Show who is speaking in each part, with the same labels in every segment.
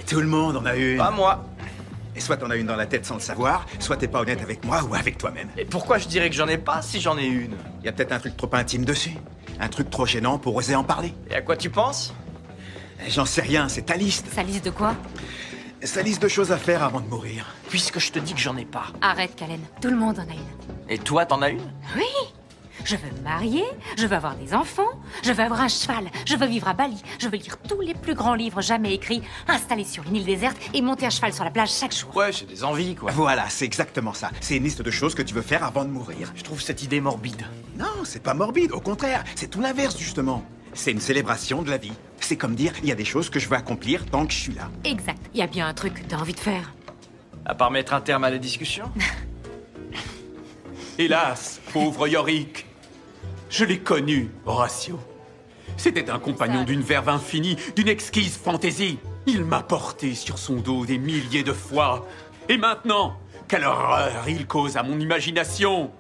Speaker 1: Tout le monde en a une.
Speaker 2: Pas moi.
Speaker 1: Et soit t'en as une dans la tête sans le savoir, soit t'es pas honnête avec moi ou avec toi-même.
Speaker 2: Et pourquoi je dirais que j'en ai pas si j'en ai une?
Speaker 1: Y a peut-être un truc trop intime dessus. Un truc trop gênant pour oser en parler.
Speaker 2: Et à quoi tu penses?
Speaker 1: J'en sais rien, c'est ta liste.
Speaker 3: Sa liste de quoi?
Speaker 1: Sa liste de choses à faire avant de mourir.
Speaker 2: Puisque je te dis que j'en ai pas.
Speaker 3: Arrête, Kalen. Tout le monde en a une.
Speaker 2: Et toi, t'en as une?
Speaker 3: Oui! Je veux me marier, je veux avoir des enfants, je veux avoir un cheval, je veux vivre à Bali, je veux lire tous les plus grands livres jamais écrits, installer sur une île déserte et monter à cheval sur la plage chaque jour.
Speaker 2: Ouais, j'ai des envies, quoi.
Speaker 1: Voilà, c'est exactement ça. C'est une liste de choses que tu veux faire avant de mourir.
Speaker 2: Je trouve cette idée morbide.
Speaker 1: Non, c'est pas morbide, au contraire, c'est tout l'inverse justement. C'est une célébration de la vie. C'est comme dire, il y a des choses que je veux accomplir tant que je suis là.
Speaker 3: Exact. Il y a bien un truc que t'as envie de faire.
Speaker 2: À part mettre un terme à la discussion?
Speaker 4: Hélas, pauvre Yorick. Je l'ai connu, Horatio. C'était un compagnon d'une verve infinie, d'une exquise fantaisie. Il m'a porté sur son dos des milliers de fois. Et maintenant, quelle horreur il cause à mon imagination.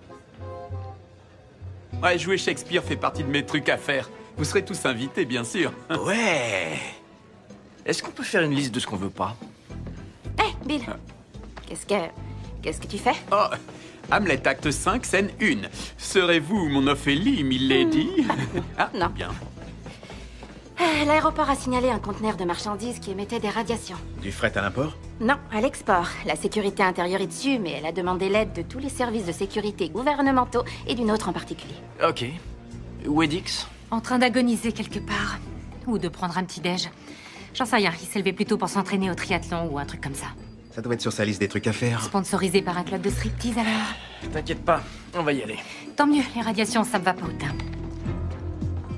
Speaker 4: Ouais, jouer Shakespeare fait partie de mes trucs à faire. Vous serez tous invités, bien sûr.
Speaker 1: Ouais.
Speaker 2: Est-ce qu'on peut faire une liste de ce qu'on veut pas?
Speaker 3: Hé, Bill. Qu'est-ce que tu fais?
Speaker 4: Oh, Hamlet, acte 5, scène 1. Serez-vous mon Ophélie, milady? Ah,
Speaker 5: Non.
Speaker 4: bien.
Speaker 5: L'aéroport a signalé un conteneur de marchandises qui émettait des radiations.
Speaker 1: Du fret à l'import?
Speaker 5: Non, à l'export. La sécurité intérieure est dessus, mais elle a demandé l'aide de tous les services de sécurité gouvernementaux et d'une autre en particulier.
Speaker 2: Ok. Où est Dix?
Speaker 3: En train d'agoniser quelque part. Ou de prendre un petit déj. J'en sais rien, il s'est levé plus tôt pour s'entraîner au triathlon ou un truc comme ça.
Speaker 1: Ça doit être sur sa liste des trucs à faire.
Speaker 3: Sponsorisé par un club de striptease alors.
Speaker 2: T'inquiète pas, on va y aller.
Speaker 3: Tant mieux, les radiations, ça me va pas au teint.